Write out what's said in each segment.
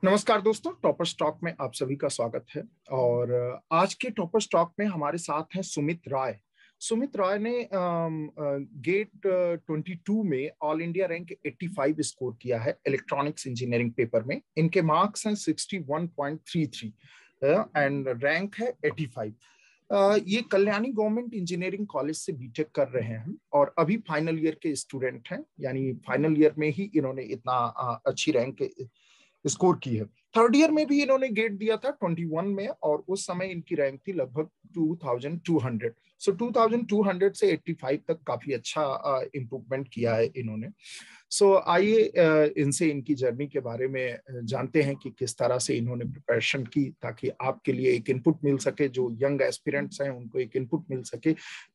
नमस्कार दोस्तों, topper stock में आप सभी का स्वागत है। और आज के टॉपर स्टॉक में हमारे साथ हैं सुमित राय। सुमित राय ने गेट 22 में ऑल इंडिया रैंक 85 स्कोर किया है इलेक्ट्रॉनिक्स इंजीनियरिंग पेपर में। इनके मार्क्स हैं 61.33 एंड रैंक है 85। ये कल्याणी गवर्नमेंट इंजीनियरिंग कॉलेज से बीटेक कर रहे हैं और अभी फाइनल ईयर के स्टूडेंट हैं, यानी फाइनल ईयर में ही इन्होंने इतना अच्छी रैंक स्कोर की है। थर्ड ईयर में भी इन्होंने गेट दिया था 21 में और उस समय इनकी रैंक थी लगभग 2200। सो 2200 से 85 तक काफी अच्छा इम्प्रूवमेंट किया है इन्होंने। सो आइए इनसे इनकी जर्नी के बारे में जानते हैं कि किस तरह से इन्होंने प्रिपरेशन की, ताकि आपके लिए एक इनपुट मिल सके, जो यंग एस्पिरेंट्स हैं उनको एक इनपुट मिल सके,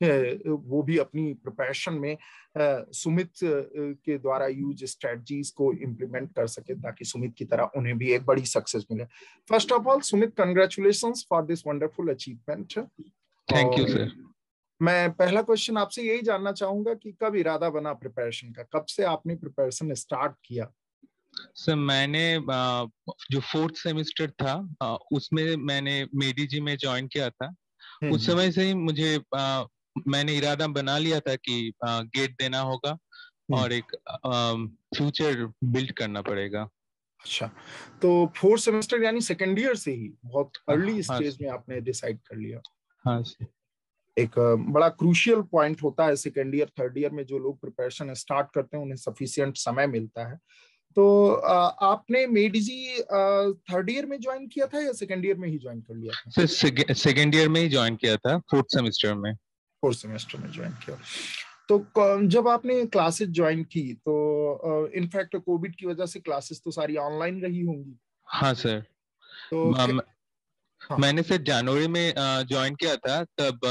वो भी अपनी प्रिपरेशन में सुमित के द्वारा यूज स्ट्रेटजीज को इम्प्लीमेंट कर सके, ताकि सुमित की तरह उन्हें भी एक बड़ी सक्सेस मिले। First of all Sumit, congratulations for this wonderful achievement. Thank you sir. मैं पहला क्वेश्चन आपसे यही जानना चाहूंगा कि कब इरादा बना प्रिपरेशन का, कब से आपने प्रिपरेशन स्टार्ट किया? सर मैंने जो फोर्थ सेमेस्टर था उसमें मैंने मेडीजी में ज्वाइन किया था। उस समय से ही मुझे मैंने इरादा बना लिया था कि गेट देना होगा और एक फ्यूचर बिल्ड करना पड़ेगा। अच्छा, तो फोर्थ सेमेस्टर यानी सेकेंड ईयर से ही बहुत अर्ली स्टेज में आपने डिसाइड कर लिया? हाँ सर। एक बड़ा क्रूशियल पॉइंट होता है सेकेंड ईयर थर्ड ईयर में, जो लोग प्रिपरेशन स्टार्ट करते हैं उन्हें सफिशिएंट समय मिलता है। तो आपने मेडीजी थर्ड ईयर में ज्वाइन किया था या सेकेंड ईयर में ही ज्वाइन कर लिया था? सर सेकेंड ईयर में ही ज्वाइन किया था, फोर्थ सेमेस्टर में। फोर्थ सेमेस्टर में ज्वाइन किया। तो जब आपने क्लासेस ज्वाइन की तो इनफैक्ट कोविड की वजह से क्लासेस तो सारी ऑनलाइन रही होंगी? हाँ सर। तो मैंने सर जनवरी में ज्वाइन किया था, तब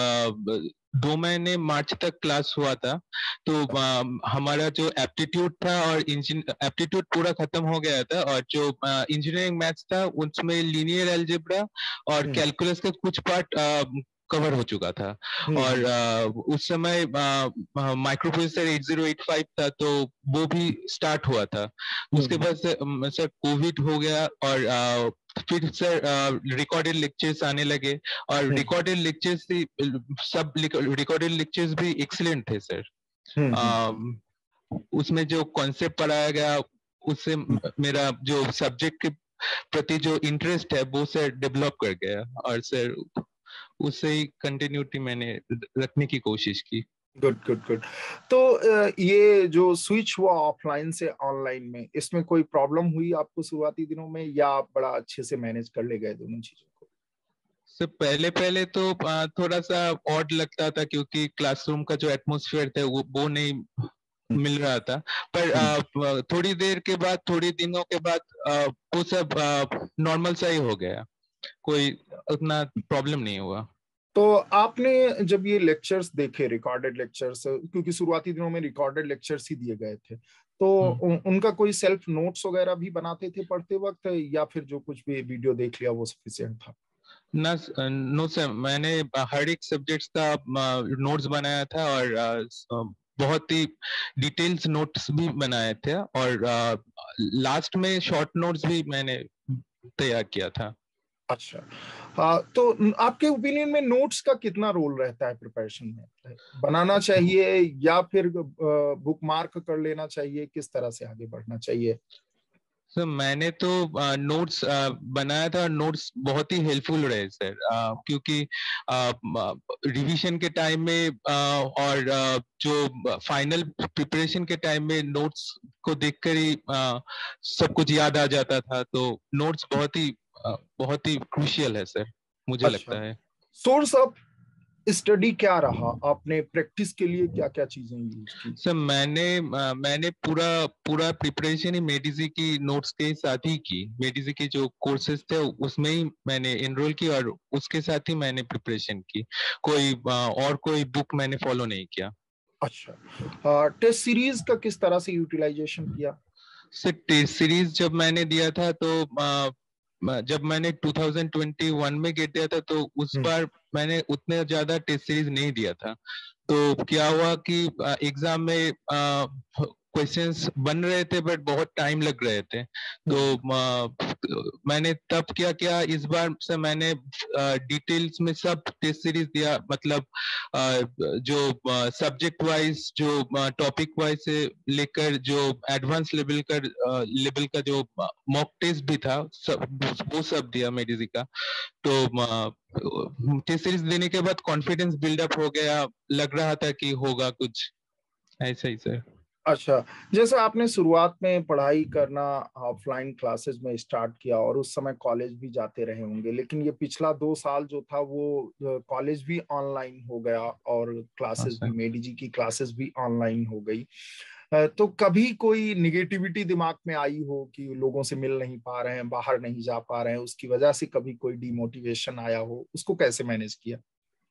2 महीने मार्च तक क्लास हुआ था। तो हमारा जो एप्टीट्यूड था और एप्टीट्यूड पूरा खत्म हो गया था, और जो इंजीनियरिंग मैथ्स था उसमें लीनियर अलजेब्रा और कैलकुलस का कुछ पार्ट कवर हो चुका था। और उस समय माइक्रो प्रोसेसर 8085 था, तो वो भी स्टार्ट हुआ था। उसके बाद सर कोविड हो गया और फिर सर रिकॉर्डेड लेक्चर्स आने लगे, और रिकॉर्डेड लेक्चर्स सब रिकॉर्डेड लेक्चर्स भी एक्सीलेंट थे सर। उसमें जो कॉन्सेप्ट पढ़ाया गया उससे मेरा जो सब्जेक्ट के प्रति जो इंटरेस्ट है वो सर डेवलप कर गया, और सर उससे ही कंटिन्यूटी मैंने रखने की कोशिश की। Good good good. तो ये जो स्विच हुआ ऑफलाइन से ऑनलाइन में, इसमें कोई प्रॉब्लम हुई आपको शुरुआती दिनों में, या आप बड़ा अच्छे से मैनेज कर ले गए दोनों चीजों को? सर पहले तो थोड़ा सा ऑड लगता था, क्योंकि क्लासरूम का जो एटमॉस्फेयर था वो नहीं मिल रहा था। पर थोड़ी देर के बाद, थोड़ी दिनों के बाद वो सब नॉर्मल सा ही हो गया, कोई उतना प्रॉब्लम नहीं हुआ। तो आपने जब ये लेक्चर्स देखे, रिकॉर्डेड लेक्चर्स, क्योंकि शुरुआती दिनों में रिकॉर्डेड लेक्चर्स ही दिए गए थे, तो उनका कोई सेल्फ नोट्स वगैरह भी बनाते थे पढ़ते वक्त, या फिर जो कुछ भी वीडियो देख लिया वो सफिशिएंट था? नो सर, मैंने हर एक सब्जेक्ट्स का नोट्स बनाया था, और बहुत ही डिटेल्स नोट्स भी बनाए थे, और लास्ट में शॉर्ट नोट्स भी मैंने तैयार किया था। अच्छा, तो आपके ओपिनियन में नोट्स का कितना रोल रहता है प्रिपरेशन में? बनाना चाहिए या फिर बुक मार्क कर लेना चाहिए? किस तरह से आगे बढ़ना चाहिए? सर मैंने तो नोट्स बनाया था, नोट्स बहुत ही हेल्पफुल रहे सर, क्योंकि रिवीजन के टाइम में और जो फाइनल प्रिपरेशन के टाइम में नोट्स को देखकर ही सब कुछ याद आ जाता था। तो नोट्स बहुत ही क्रूशियल है सर, मुझे लगता है। सोर्स ऑफ स्टडी क्या रहा? आपने प्रैक्टिस के लिए क्या क्या चीजें यूज की? सर मैंने पूरा प्रिपरेशन ही मेडिजी की नोट्स के साथ ही की। मेडिजी के जो कोर्सेज थे उसमें ही मैंने एनरोल की, और उसके साथ ही मैंने प्रिपरेशन की। कोई बुक मैंने फॉलो नहीं किया। अच्छा, टेस्ट सीरीज का किस तरह से यूटिलाइजेशन किया? सर टेस्ट सीरीज जब मैंने दिया था, तो जब मैंने 2021 में गेट दिया था, तो उस बार मैंने उतने ज्यादा टेस्ट सीरीज नहीं दिया था। तो क्या हुआ कि एग्जाम में क्वेश्चंस बन रहे थे बट बहुत टाइम लग रहे थे। तो मैंने तब क्या किया, इस बार से मैंने डिटेल्स में सब टेस्ट सीरीज दिया, मतलब जो सब्जेक्ट वाइज, जो टॉपिक वाइज से लेकर जो एडवांस लेवल का जो मॉक टेस्ट भी था, वो सब दिया मेडिजी का। तो टेस्ट सीरीज देने के बाद कॉन्फिडेंस बिल्डअप हो गया, लग रहा था कि होगा कुछ ऐसा ही सर। अच्छा, जैसे आपने शुरुआत में पढ़ाई करना ऑफलाइन क्लासेस में स्टार्ट किया और उस समय कॉलेज भी जाते रहे होंगे, लेकिन ये पिछला 2 साल जो था वो कॉलेज भी ऑनलाइन हो गया और हाँ क्लासेस भी, सर। मेडिजी की क्लासेस भी ऑनलाइन हो गई। तो कभी कोई निगेटिविटी दिमाग में आई हो कि लोगों से मिल नहीं पा रहे हैं, बाहर नहीं जा पा रहे हैं, उसकी वजह से कभी कोई डिमोटिवेशन आया हो, उसको कैसे मैनेज किया?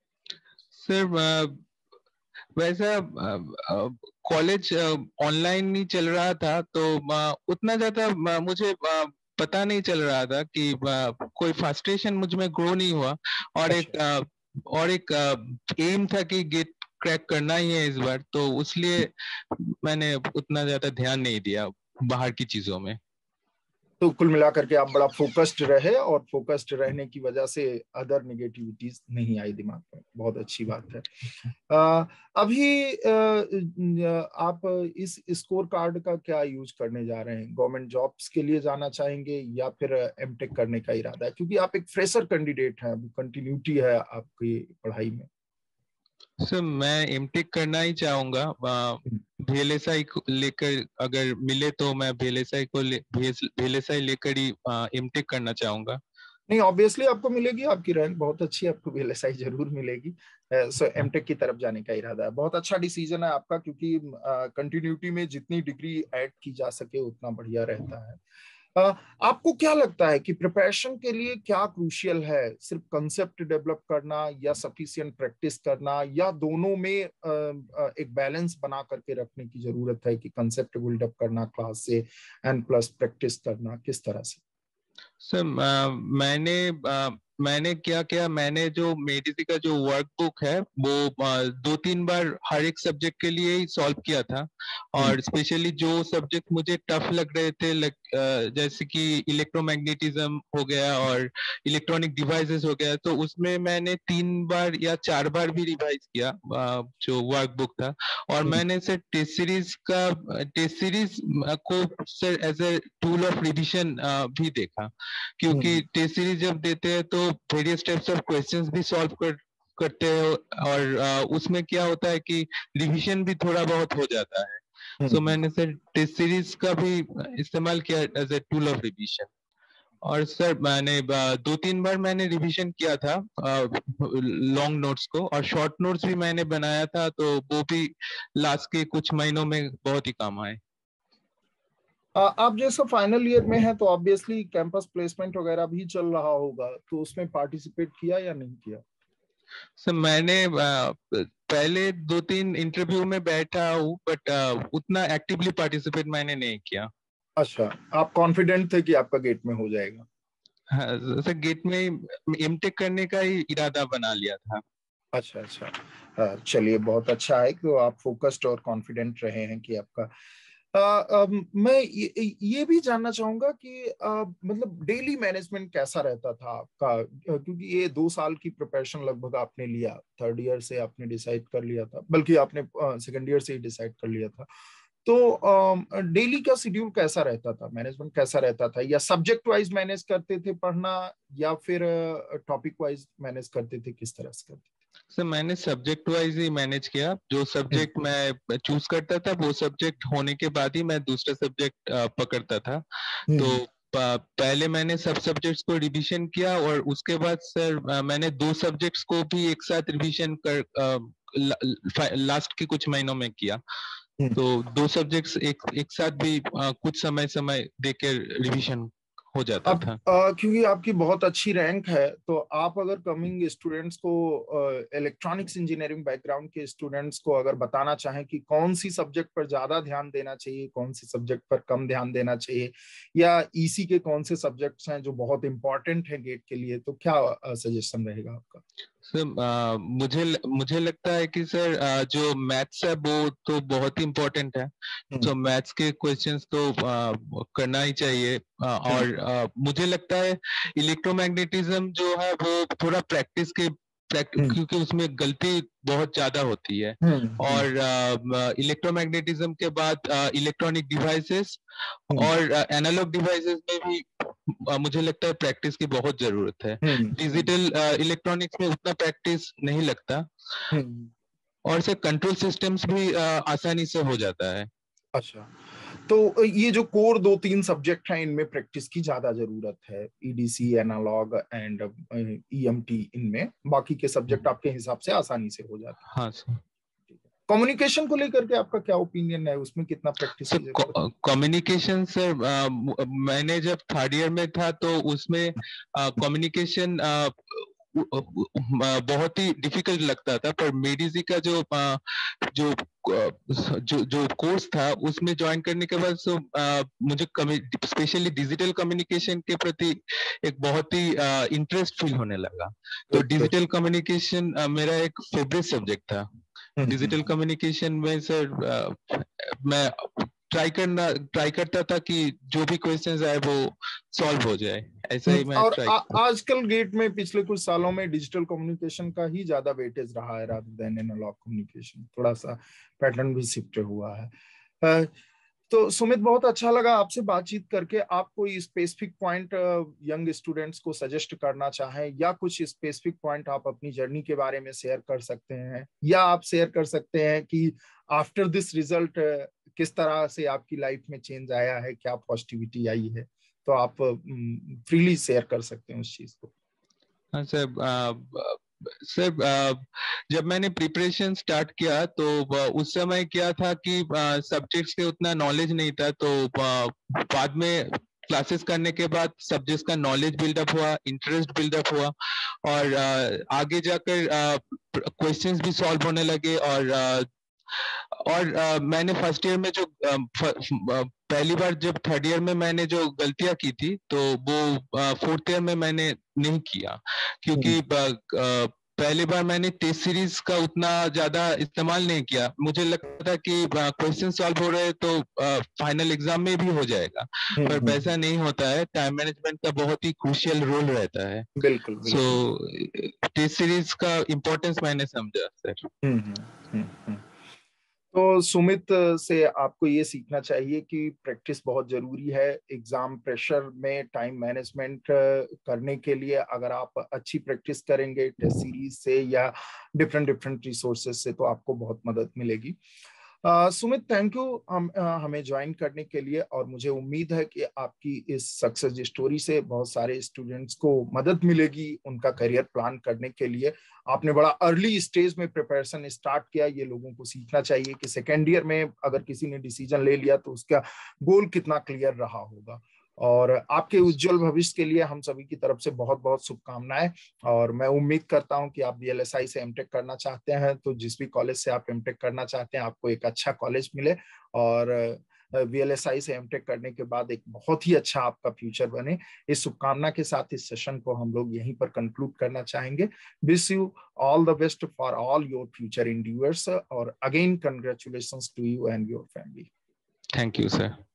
सर वैसा कॉलेज ऑनलाइन ही चल रहा था, तो उतना ज्यादा मुझे पता नहीं चल रहा था कि कोई फ्रस्ट्रेशन मुझ में ग्रो नहीं हुआ। और अच्छा। एक एम था कि गेट क्रैक करना ही है इस बार, तो इसलिए मैंने उतना ज्यादा ध्यान नहीं दिया बाहर की चीजों में। तो कुल मिलाकर के आप बड़ा फोकस्ड रहे और फोकस्ड रहने की वजह से अदर निगेटिविटीज नहीं आई दिमाग में। बहुत अच्छी बात है। अभी आप इस स्कोर कार्ड का क्या यूज करने जा रहे हैं? गवर्नमेंट जॉब्स के लिए जाना चाहेंगे या फिर एमटेक करने का इरादा है? क्योंकि आप एक फ्रेशर कैंडिडेट हैं, अभी कंटिन्यूटी है आपकी पढ़ाई में। सर मैं एमटेक करना ही चाहूंगा। VLSI लेकर अगर मिले तो मैं VLSI लेकर ही एमटेक करना चाहूंगा। नहीं, ऑब्वियसली आपको मिलेगी, आपकी रैंक बहुत अच्छी है, आपको VLSI जरूर मिलेगी। सो एमटेक की तरफ जाने का इरादा है, बहुत अच्छा डिसीजन है आपका, क्योंकि कंटिन्यूटी में जितनी डिग्री ऐड की जा सके उतना बढ़िया रहता है। आपको क्या लगता है कि प्रिपरेशन के लिए क्या क्रूशियल है? सिर्फ कंसेप्ट डेवलप करना या सफिशिएंट प्रैक्टिस करना, या दोनों में एक बैलेंस बना करके रखने की जरूरत है कि कंसेप्ट बिल्डअप करना क्लास से एंड प्लस प्रैक्टिस करना, किस तरह से? सर मैंने क्या किया, मैंने जो मेडिसी का जो वर्कबुक है वो 2-3 बार हर एक सब्जेक्ट के लिए ही सॉल्व किया था। और स्पेशली जो सब्जेक्ट मुझे टफ लग रहे थे, जैसे कि इलेक्ट्रोमैग्नेटिज्म हो गया और इलेक्ट्रॉनिक डिवाइसेस हो गया, तो उसमें मैंने 3 बार या 4 बार भी रिवाइज किया जो वर्कबुक था। और मैंने सर टेस्ट सीरीज को sir as a tool of revision भी देखा, क्योंकि टेस्ट सीरीज जब देते हैं तो वेरियस टाइप्स ऑफ क्वेश्चंस भी सॉल्व करते हो, और उसमें क्या होता है कि रिवीजन भी थोड़ा बहुत हो जाता है। सो मैंने सर टेस्ट सीरीज का भी इस्तेमाल किया as a tool of revision. और सर मैंने 2-3 बार मैंने रिवीजन किया था लॉन्ग नोट्स को, और शॉर्ट नोट्स भी मैंने बनाया था, तो वो भी लास्ट के कुछ महीनों में बहुत ही काम आए। आप जैसे फाइनल ईयर में है तो ऑब्वियसली कैंपस प्लेसमेंट वगैरह भी चल रहा होगा, तो उसमें पार्टिसिपेट किया या नहीं किया? सर मैंने पहले 2-3 इंटरव्यू में बैठा हूँ, बट उतना एक्टिवली पार्टिसिपेट मैंने नहीं किया। अच्छा, आप कॉन्फिडेंट थे कि आपका गेट में हो जाएगा? हाँ, सर गेट में एमटेक करने का ही इरादा बना लिया था। अच्छा अच्छा। चलिए, बहुत अच्छा है कि आप फोकस्ड और कॉन्फिडेंट रहे हैं कि आपका मैं ये भी जानना चाहूंगा कि मतलब डेली मैनेजमेंट कैसा रहता था आपका, क्योंकि ये 2 साल की प्रिपरेशन लगभग आपने लिया, थर्ड ईयर से आपने डिसाइड कर लिया था, बल्कि आपने सेकंड ईयर से ही डिसाइड कर लिया था। तो डेली का शेड्यूल कैसा रहता था, मैनेजमेंट कैसा रहता था? या सब्जेक्ट वाइज मैनेज करते थे पढ़ना, या फिर टॉपिक वाइज मैनेज करते थे, किस तरह से करते थे? सर मैंने सब्जेक्ट वाइज ही मैनेज किया, जो सब्जेक्ट मैं चूज करता था वो सब्जेक्ट होने के बाद ही मैं दूसरा सब्जेक्ट पकड़ता था। तो पहले मैंने सब सब्जेक्ट्स को रिवीजन किया, और उसके बाद सर मैंने 2 सब्जेक्ट्स को भी एक साथ रिवीजन कर लास्ट के कुछ महीनों में किया। तो 2 सब्जेक्ट्स एक साथ भी कुछ समय देकर रिवीजन हो जाता अब था। क्योंकि आपकी बहुत अच्छी रैंक है, तो आप अगर कमिंग स्टूडेंट्स को, इलेक्ट्रॉनिक्स इंजीनियरिंग बैकग्राउंड के स्टूडेंट्स को अगर बताना चाहें कि कौन सी सब्जेक्ट पर ज्यादा ध्यान देना चाहिए, कौन सी सब्जेक्ट पर कम ध्यान देना चाहिए, या ईसी के कौन से सब्जेक्ट्स हैं जो बहुत इंपॉर्टेंट हैं गेट के लिए, तो क्या सजेशन रहेगा आपका? सर मुझे लगता है कि सर जो मैथ्स है वो तो बहुत ही इम्पोर्टेंट है, तो मैथ्स के क्वेश्चंस तो करना ही चाहिए। और मुझे लगता है इलेक्ट्रोमैग्नेटिज्म जो है वो थोड़ा प्रैक्टिस के क्योंकि उसमें गलती बहुत ज्यादा होती है। और इलेक्ट्रोमैग्नेटिज्म के बाद इलेक्ट्रॉनिक डिवाइसेस और एनालॉग डिवाइसेस में भी मुझे लगता है प्रैक्टिस की बहुत जरूरत है। डिजिटल इलेक्ट्रॉनिक्स में उतना प्रैक्टिस नहीं लगता, और से कंट्रोल सिस्टम्स भी आसानी से हो जाता है। अच्छा, तो ये जो कोर 2-3 सब्जेक्ट हैं इनमें प्रैक्टिस की ज्यादा जरूरत है, ईडीसी, एनालॉग एंड ईएमटी, इनमें बाकी के सब्जेक्ट आपके हिसाब से आसानी से हो जाते हैं। हाँ सर। कम्युनिकेशन को लेकर के आपका क्या ओपिनियन है, उसमें कितना प्रैक्टिस की जरूरत है? कम्युनिकेशन सर, मैंने जब थर्ड ईयर में था तो उसमें कम्युनिकेशन बहुत ही डिफिकल्ट लगता था, पर मेडिजी का जो जो कोर्स था उसमें ज्वाइन करने के बाद मुझे स्पेशली डिजिटल कम्युनिकेशन के प्रति एक बहुत ही इंटरेस्ट फील होने लगा। तो डिजिटल कम्युनिकेशन मेरा एक फेवरेट सब्जेक्ट था। डिजिटल कम्युनिकेशन में सर मैं ट्राई करता था कि जो भी क्वेश्चंस आए वो सॉल्व हो जाए, ऐसा ही मैं और ट्राई आजकल गेट में पिछले कुछ सालों में डिजिटल कम्युनिकेशन का ही ज्यादा वेटेज रहा है रादर देन एनालॉग कम्युनिकेशन, थोड़ा सा पैटर्न भी शिफ्ट हुआ है। तो सुमित, बहुत अच्छा लगा आपसे बातचीत करके। आप कोई स्पेसिफिक पॉइंट यंग स्टूडेंट्स को सजेस्ट करना चाहें, या कुछ स्पेसिफिक पॉइंट आप अपनी जर्नी के बारे में शेयर कर सकते हैं, या आप शेयर कर सकते हैं कि आफ्टर दिस रिजल्ट किस तरह से आपकी लाइफ में चेंज आया है, क्या पॉजिटिविटी आई है, तो आप फ्रीली शेयर कर सकते हैं उस चीज को। हाँ सर, जब मैंने प्रिपरेशन स्टार्ट किया तो उस समय क्या था कि सब्जेक्ट्स के उतना नॉलेज नहीं था, तो बाद में क्लासेस करने के बाद सब्जेक्ट्स का नॉलेज बिल्डअप हुआ, इंटरेस्ट बिल्डअप हुआ, और आगे जाकर क्वेश्चंस भी सॉल्व होने लगे। और मैंने फर्स्ट ईयर में जो पहली बार जब थर्ड ईयर में मैंने जो गलतियां की थी तो वो फोर्थ ईयर में मैंने नहीं किया, क्योंकि पहली बार मैंने टेस्ट सीरीज का उतना ज्यादा इस्तेमाल नहीं किया। मुझे लगता था कि क्वेश्चन सॉल्व हो रहे हैं तो फाइनल एग्जाम में भी हो जाएगा, पर वैसा नहीं होता है। टाइम मैनेजमेंट का बहुत ही क्रूशियल रोल रहता है। बिल्कुल, सो टेस्ट सीरीज का इम्पोर्टेंस मैंने समझा सर। तो सुमित से आपको ये सीखना चाहिए कि प्रैक्टिस बहुत जरूरी है। एग्जाम प्रेशर में टाइम मैनेजमेंट करने के लिए अगर आप अच्छी प्रैक्टिस करेंगे टेस्ट सीरीज से या डिफरेंट डिफरेंट रिसोर्सेज से, तो आपको बहुत मदद मिलेगी। सुमित, थैंक यू हमें ज्वाइन करने के लिए, और मुझे उम्मीद है कि आपकी इस सक्सेस स्टोरी से बहुत सारे स्टूडेंट्स को मदद मिलेगी उनका करियर प्लान करने के लिए। आपने बड़ा अर्ली स्टेज में प्रिपरेशन स्टार्ट किया, ये लोगों को सीखना चाहिए कि सेकेंड ईयर में अगर किसी ने डिसीजन ले लिया तो उसका गोल कितना क्लियर रहा होगा। और आपके उज्जवल भविष्य के लिए हम सभी की तरफ से बहुत बहुत शुभकामनाएं। और मैं उम्मीद करता हूं कि आप वीएलएसआई से एमटेक करना चाहते हैं तो जिस भी कॉलेज से आप एमटेक करना चाहते हैं आपको एक अच्छा कॉलेज मिले, और वीएलएसआई से एमटेक करने के बाद एक बहुत ही अच्छा आपका फ्यूचर बने। इस शुभकामना के साथ इस सेशन को हम लोग यहीं पर कंक्लूड करना चाहेंगे। Wish you all the best for all your future endeavours, और again congratulations to you and your family. Thank you sir.